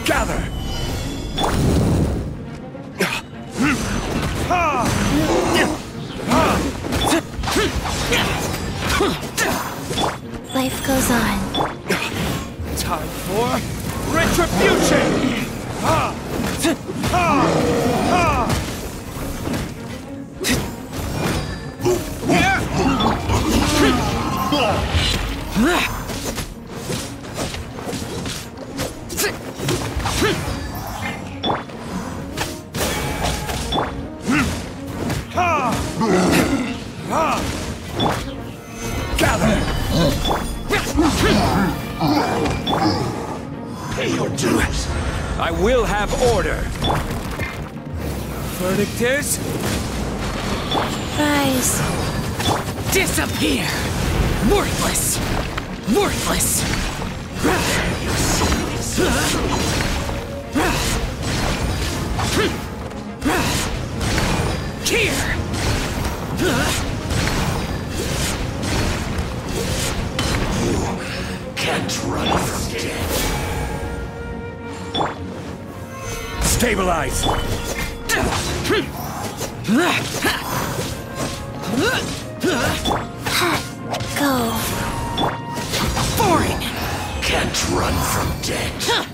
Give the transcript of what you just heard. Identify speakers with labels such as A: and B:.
A: Gather!
B: Life goes on.
A: Time for retribution! Gather! Pay your dues. I will have order. Verdict is...
B: Rise.
C: Disappear! Worthless! Worthless! Here!
A: Can't run from death. Stabilize!
B: Go.
C: Foreign!
A: Can't run from death.